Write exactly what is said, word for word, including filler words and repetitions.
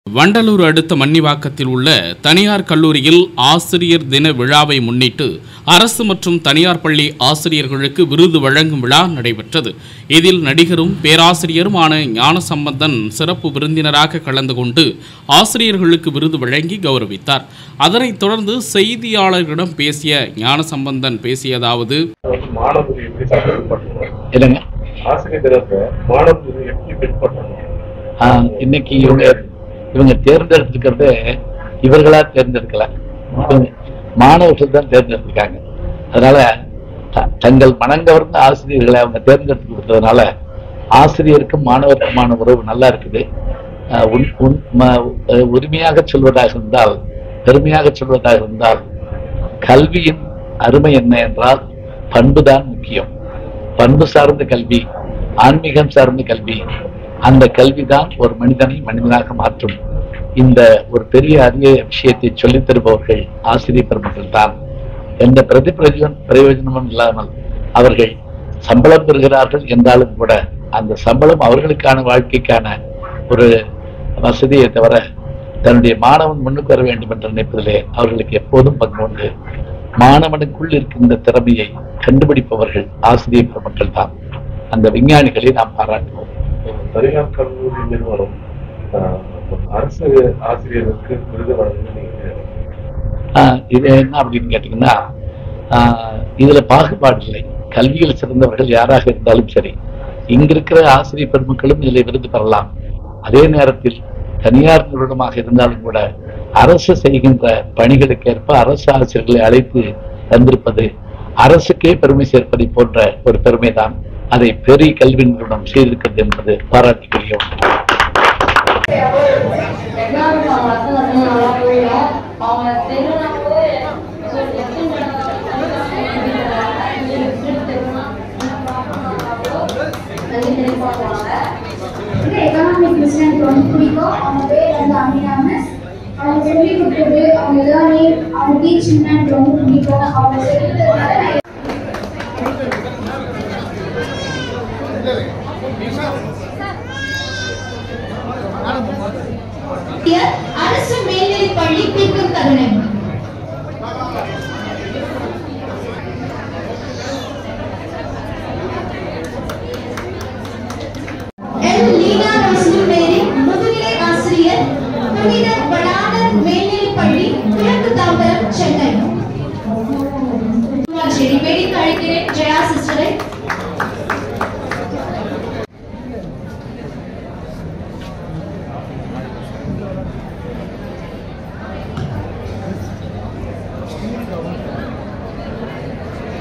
வண்டலூர் அடுத்த மன்னிவாக்கத்தில் உள்ள தனியார் கல்லூரியில் ஆசிரியர் தின விழாவை முன்னிட்டு அரசு மற்றும் தனியார் பள்ளி ஆசிரியர்களுக்கு விருது வழங்கும் விழா நடைபெற்றது. இதில் நடிகரும் பேராசிரியருமான ஞானசம்பந்தன் சிறப்பு விருந்தினராக கலந்து கொண்டு ஆசிரியர்களுக்கு விருது வழங்கி கௌரவித்தார். அதனைத் தொடர்ந்து செய்தியாளர்களிடம் பேசிய ஞானசம்பந்தன் பேசியதாவது, இன்னைக்கு இவங்க இவங்க தேர்ந்தெடுத்திருக்கிறதே இவர்களா தேர்ந்தெடுக்கல, மாணவர்கள் தான் தேர்ந்தெடுத்திருக்காங்க. அதனால தங்கள் மனங்கவர்ந்த ஆசிரியர்களை அவங்க தேர்ந்தெடுத்து கொடுத்ததுனால ஆசிரியருக்கும் மாணவருக்குமான உறவு நல்லா இருக்குது. உரிமையாக சொல்வதாக இருந்தால், பெருமையாக சொல்வதாக இருந்தால், கல்வியின் அருமை என்ன என்றால் பண்புதான் முக்கியம். பண்பு சார்ந்த கல்வி, ஆன்மீகம் சார்ந்த கல்வி, அந்த கல்விதான் ஒரு மனிதனை மனிதனாக மாற்றும். இந்த ஒரு பெரிய அரிய விஷயத்தை சொல்லித் தருபவர்கள் ஆசிரியர் பெருமக்கள் தான். எந்த பிரதி பிரயோஜனமும் இல்லாமல் அவர்கள் சம்பளம் பெறுகிறார்கள் என்றாலும் கூட அந்த சம்பளம் அவர்களுக்கான வாழ்க்கைக்கான ஒரு வசதியை தவிர தன்னுடைய மாணவன் முன்னுக்கு வர வேண்டும் என்று நினைப்பதிலே அவர்களுக்கு எப்போதும் பங்கு உண்டு. மாணவனுக்குள் இருக்கின்ற திறமையை கண்டுபிடிப்பவர்கள் ஆசிரியர் பெருமக்கள் தான். அந்த விஞ்ஞானிகளை நாம் பாராட்டுவோம். தனியார் கல்லூரி நிறுவனம் அரசு ஆசிரியருக்கு விருது வழங்க இது என்ன அப்படின்னு கேட்டீங்கன்னா, இதுல பாகுபாடு இல்லை. கல்வியில் சிறந்தவர்கள் யாராக இருந்தாலும் சரி, இங்க இருக்கிற ஆசிரியர் பெருமக்களும் இதில் விருது பெறலாம். அதே நேரத்தில் தனியார் நிறுவனமாக இருந்தாலும் கூட அரசு செய்கின்ற பணிகளுக்கேற்ப அரசு ஆசிரியர்களை அழைத்து தந்திருப்பது அரசுக்கே பெருமை சேர்ப்பதை போன்ற ஒரு பெருமைதான். அதை பெரிய கல்வி நிறுவனம் செய்திருக்கிறது என்பது பாராட்டுக்குரிய ஒன்று. எக்கனாமிக் பிசினஸ் ரொம்ப பிடிக்கும். அவங்க பேர் வந்து அமினாமஸ். அவங்க சொல்லி கொடுத்தது, அவங்க லேர்னிங், அவங்க டீச்சிங் ரொம்ப பிடிக்கும். அவங்க சொல்லிட்டு அரசு மேல்நிலைப் பள்ளி பிற்கும் தருணம். முதுநிலை ஆசிரியர் புனித வளாகர் மேல்நிலைப் பள்ளி கிழக்கு தாம்பரம், சென்னை.